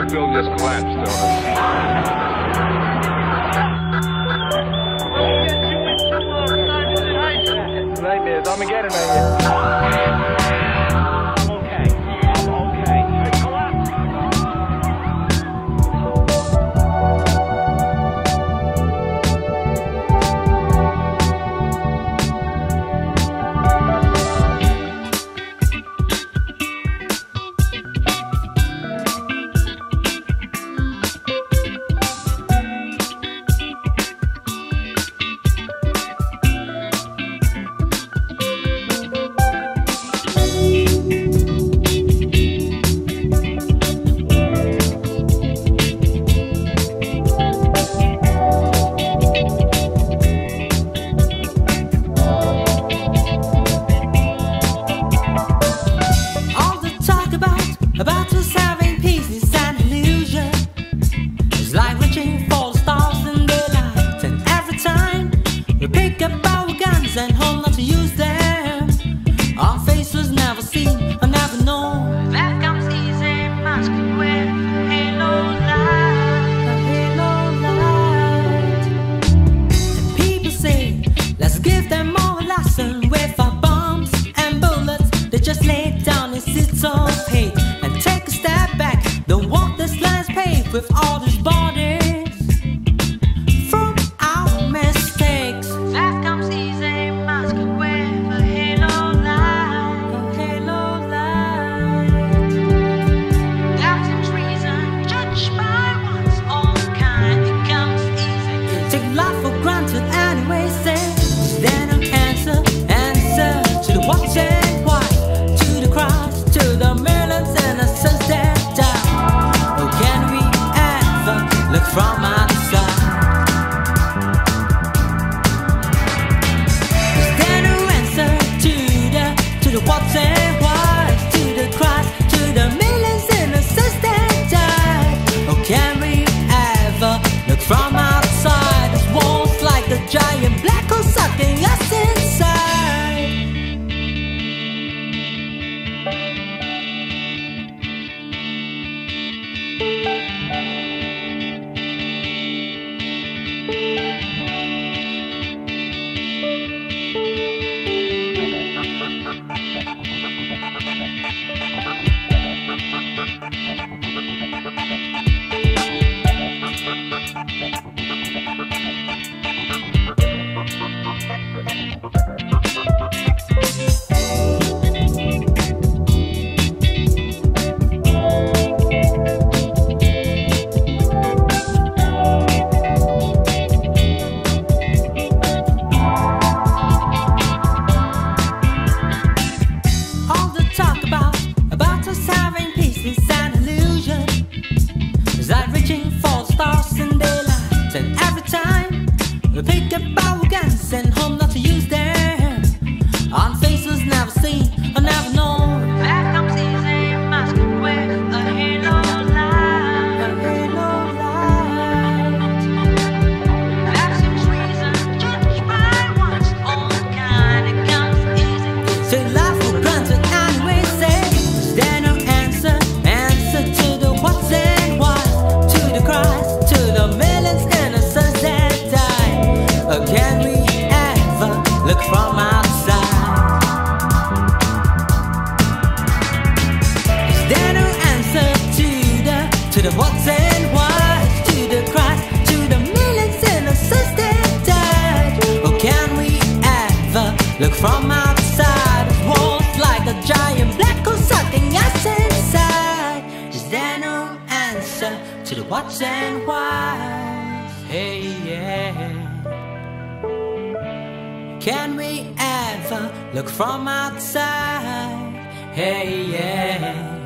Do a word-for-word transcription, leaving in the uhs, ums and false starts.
entire building just collapsed on us. Nightmares, Armageddon right here. About us having peace is an illusion. It's like reaching for the stars in daylight. And every time we pick up our guns and hold not to use them, our faces never seen or never known. That comes easy, masking with a halo light, a halo light. And people say, let's give them all a lesson. With our bombs and bullets, they just lay down and sit on hate. Take a step back, don't walk this lines paved with all these bodies from our mistakes. That comes easy, masking with a halo light, a halo light. There's reason, judged by one's own kind. It comes easy. Take life for granted anyway, say there's no answer, answer to the what's and why, to the cries, to the millions and the sons that die. Oh, can we ever look from outside? Is there no answer to the to the what's and whys, to the cries, to the millions and the sons that die? Oh, can we ever look from outside? This walls like a giant black hole sucking us inside. We pick up our guns and hope not to use them. On faces never seen or never known. That comes easy, masking with a halo light, a halo light. That seems reason, judged by one's own kind. It comes easy. Take life for granted anyway, say is there no answer, answer to the what's and whys, to the cries, to the millions innocents that die. Or can we ever look from outside? Is there no answer to the to the what's and whys, to the cries, to the millions innocents that died? Or can we ever look from outside? It walls like a giant black hole sucking us inside. Is there no answer to the what's and whys? Hey, yeah. Can we ever look from outside? Hey, yeah.